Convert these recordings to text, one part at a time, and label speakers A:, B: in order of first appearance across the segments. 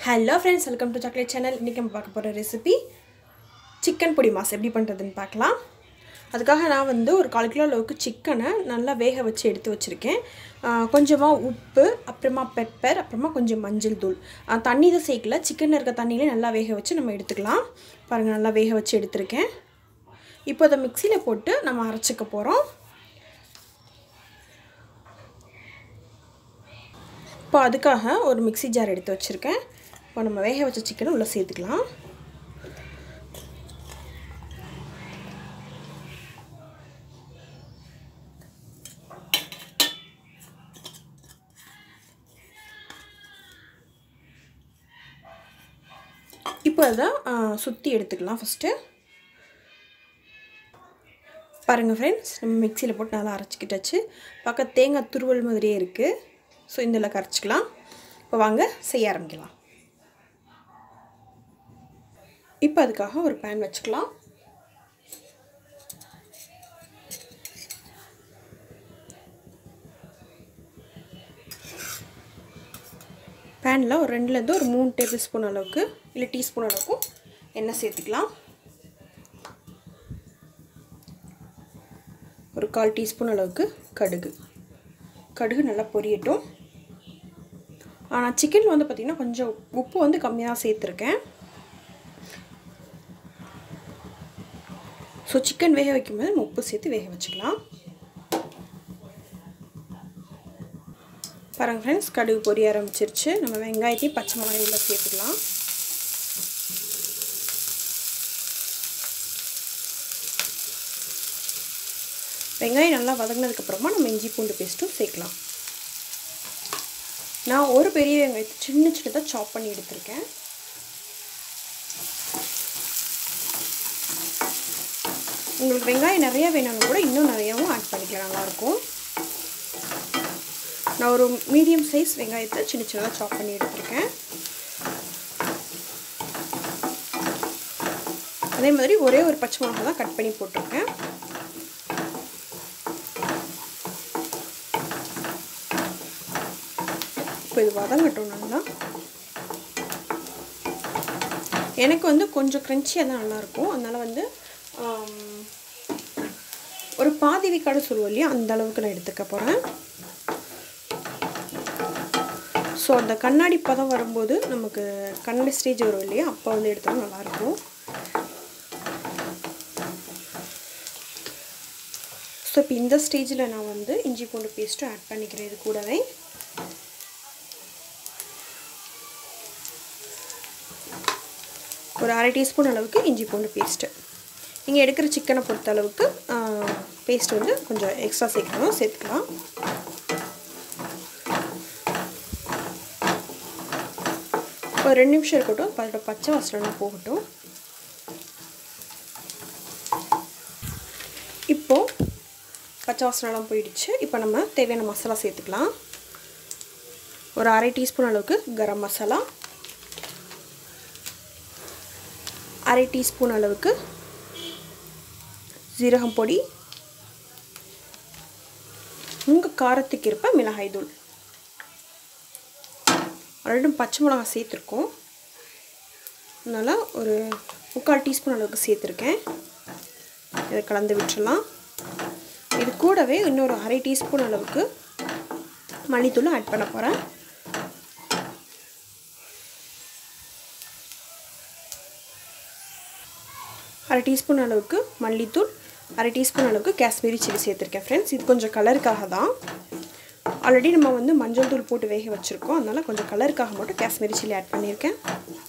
A: Hello friends, welcome to Chocolate Channel. இன்னைக்கு நம்ம பார்க்க போற ரெசிபி chicken Podimass எப்படி பண்றதுன்னு பார்க்கலாம். அதுக்காக நான் வந்து ஒரு 1/4 கிலோ அளவுக்கு சிக்கனை நல்லா வேக வச்சு எடுத்து வச்சிருக்கேன். கொஞ்சமா உப்பு, அப்புறமா பெப்பர், அப்புறமா கொஞ்சம் மஞ்சள் தூள். தண்ணி தான் சேர்க்கல, சிக்கன்ல இருக்க தண்ணியிலே நல்லா வேக வச்சு நம்ம எடுத்துக்கலாம். பாருங்க நல்லா வேக வச்சு எடுத்துர்க்கேன். இப்போ அத மிக்ஸில போட்டு நம்ம அரைச்சுக்க போறோம். இப்போ அதுக்காக ஒரு மிக்ஸி ஜார் எடுத்து வச்சிருக்கேன். இப்போ நம்ம வேக வச்ச சிக்கனை உள்ள சேர்த்துக்கலாம். இப்போ அத சுத்தி எடுத்துக்கலாம் ஃபர்ஸ்ட். பாருங்க फ्रेंड्स, நம்ம மிக்ஸில போட்டு நல்லா அரைச்சிட்டாச்சு. பக்க தேங்காய் துருவல் மாதிரியே இருக்கு. சோ இதெல்லாம் கரைச்சுக்கலாம். இப்போ வாங்க செய்ய ஆரம்பிக்கலாம். இப்போ அதுக்காக ஒரு pan வச்சுக்கலாம். panல ஒரு 2 ல இருந்து ஒரு 3 டேபிள்ஸ்பூன் அளவுக்கு இல்ல டீஸ்பூன் அளவுக்கு எண்ணெய் சேர்த்துக்கலாம். ஒரு 1/4 டீஸ்பூன் அளவுக்கு கடுகு. கடுகு நல்லா பொரியட்டும். ஆனா சிக்கன்ல வந்து பாத்தீங்கன்னா கொஞ்சம் உப்பு வந்து கம்மியா சேர்த்திருக்கேன். சோ சிக்கன் வேக வைக்கும்போது உப்பு சேர்த்து வேக வச்சுக்கலாம். பாருங்க फ्रेंड्स, கடுகு பொரிய ஆரம்பிச்சிருச்சு. நம்ம வெங்காயத்தையும் பச்சை மிளகாயும் உள்ள சேர்த்துக்கலாம். வெங்காயம் நல்லா வதங்கினதுக்கு அப்புறமா நம்ம இஞ்சி பூண்டு பேஸ்ட்டும் சேர்க்கலாம். நான் ஒரு பெரிய வெங்காயத்தை சின்னதா சாப் பண்ணி எடுத்துர்க்கேன். உங்களுக்கு வெங்காயம் நிறைய வேணும்னா கூட இன்னும் நிறையவும் ஆட் பண்ணிக்கலாம், நல்லா இருக்கும். நான் ஒரு மீடியம் சைஸ் வெங்காயத்தை சின்னதா சாப் பண்ணி எடுத்துர்க்கேன். அதே மாதிரி ஒரே ஒரு பச்சை மிளகாய் தான் கட் பண்ணி போட்டுருக்கேன். இப்போ இது வதங்கட்டும் நல்லா. எனக்கு வந்து கொஞ்சம் கிரன்ச்சியா தான் நல்லா இருக்கும். அதனால வந்து ஒரு பாதி விக்காடு சொல்லுவோம் இல்லையா, அந்த அளவுக்கு நான் எடுத்துக்க போறேன். சோ அந்த கண்ணாடி பதம் வரும்போது நமக்கு கண்ணாடி ஸ்டேஜ் வரும் இல்லையா, அப்போ வந்து எடுத்தா நல்லா இருக்கும். சோ இப்போ இந்த ஸ்டேஜ்ல நான் வந்து இஞ்சி பூண்டு பேஸ்ட் ஆட் பண்ணிக்கிறேன். இது கூடவே ஒரு 1/2 டீஸ்பூன் அளவுக்கு இஞ்சி பூண்டு பேஸ்ட். நீங்க எடுக்கிற சிக்கனை பொறுத்த அளவுக்கு பேஸ்ட் வந்து கொஞ்சம் எக்ஸ்ட்ரா சேர்த்துக்கலாம். ஒரு 2 நிமிஷம் இருக்கட்டும், அதோட பச்சை வாசனை போகட்டும். இப்போ பச்சை வாசனைலாம் போயிடுச்சு. இப்போ நம்ம தேவையான மசாலா சேர்த்துக்கலாம். ஒரு 1/2 டீஸ்பூன் அளவுக்கு கரம் மசாலா, 1/2 டீஸ்பூன் அளவுக்கு ஜீரகம் பொடி, உங்க காரத்துக்கு ஏற்ப மிளகாய் தூள். ஆல்ரெடி பச்சை மிளகாய் சேர்த்துருக்கோம், அதனால ஒரு 1/4 டீஸ்பூன் அளவுக்கு சேர்த்துருக்கேன். இதை கலந்து விட்டுறலாம். இது கூடவே இன்னொரு 1/2 டீஸ்பூன் அளவுக்கு மல்லித்தூள் ஆட் பண்ண போறேன். 1/2 டீஸ்பூன் அளவுக்கு மல்லித்தூள், 1/2 டீஸ்பூன் அளவுக்கு காஷ்மீரி சில்லி சேர்த்திருக்கேன் फ्रेंड्स. இது கொஞ்சம் கலருக்காக தான். ஆல்ரெடி நம்ம வந்து மஞ்சள் தூள் போட்டு வேக வச்சிருக்கோம், அதனால கொஞ்சம் கலருக்காக மட்டும் காஷ்மீரி சில்லி ஆட் பண்ணியிருக்கேன்.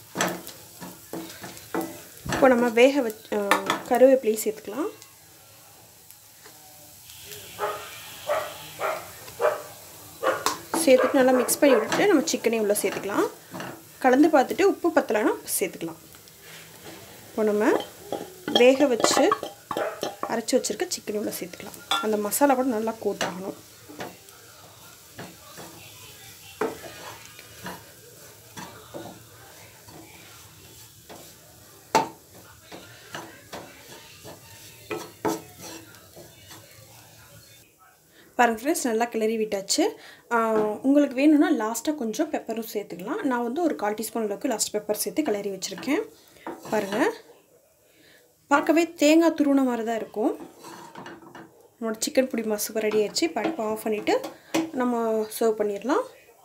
A: இப்போ நம்ம வேக கருவேப்பிலை சேர்த்துக்கலாம். சேர்த்துட்டு நல்லா மிக்ஸ் பண்ணி விட்டுட்டு நம்ம சிக்கனை உள்ள சேர்த்துக்கலாம். கலந்து பார்த்துட்டு உப்பு பத்தலைன்னா சேர்த்துக்கலாம். இப்போ நம்ம வேக வச்சு அரைச்சு வச்சிருக்க சிக்கன் உள்ள சேர்த்துக்கலாம். அந்த மசாலா கூட நல்லா கோட் ஆகணும். பாருங்கள் ஃப்ரெண்ட்ஸ், நல்லா கிளறி விட்டாச்சு. உங்களுக்கு வேணும்னா லாஸ்ட்டாக கொஞ்சம் பெப்பரும் சேர்த்துக்கலாம். நான் வந்து ஒரு 1/4 டீஸ்பூன் அளவுக்கு லாஸ்ட் பெப்பர் சேர்த்து கிளறி வச்சுருக்கேன். பாருங்கள், பார்க்கவே தேங்காய் துருவன மாதிரி தான் இருக்கும். நம்மளோட சிக்கன் பொடி மாஸ் சூப்பர் ரெடி ஆயிடுச்சு. இப்போ அடுப்பை ஆஃப் பண்ணிவிட்டு நம்ம சர்வ் பண்ணிடலாம்.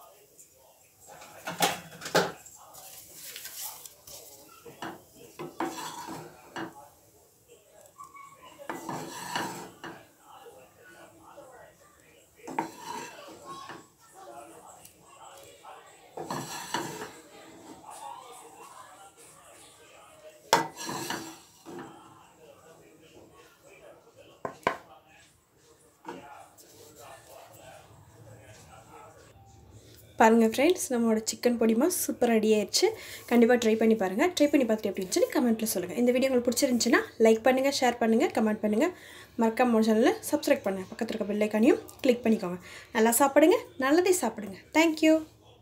A: பாருங்கள் ஃப்ரெண்ட்ஸ், நம்மளோட சிக்கன் பொடி மாஸ் சூப்பர் ரெடி ஆயிடுச்சு. கண்டிப்பாக ட்ரை பண்ணி பாருங்கள். ட்ரை பண்ணி பார்த்துட்டு எப்படி இருந்துச்சுன்னு கமெண்ட்டில் சொல்லுங்கள். இந்த வீடியோ உங்களுக்கு பிடிச்சிருந்துச்சுன்னா லைக் பண்ணுங்கள், ஷேர் பண்ணுங்கள், கமெண்ட் பண்ணுங்கள். மறக்காம சேனலில் சப்ஸ்கிரைப் பண்ணுங்கள். பக்கத்தில் இருக்க பெல் ஐக்கானையும் கிளிக் பண்ணிக்கோங்க. நல்லா சாப்பிடுங்க, நல்லதே சாப்பிடுங்க. தேங்க்யூ.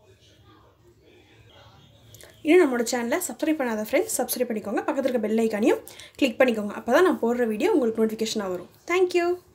A: இன்னும் நம்மளோட சேனலை சப்ஸ்கிரைப் பண்ணாத ஃப்ரெண்ட்ஸ் சப்ஸ்கிரைப் பண்ணிக்கோங்க. பக்கத்தில் இருக்க பெல் ஐக்கானையும் கிளிக் பண்ணிக்கோங்க. அப்போ தான் நான் போடுற வீடியோ உங்களுக்கு நோட்டிஃபிகேஷனாக வரும். தேங்க்யூ.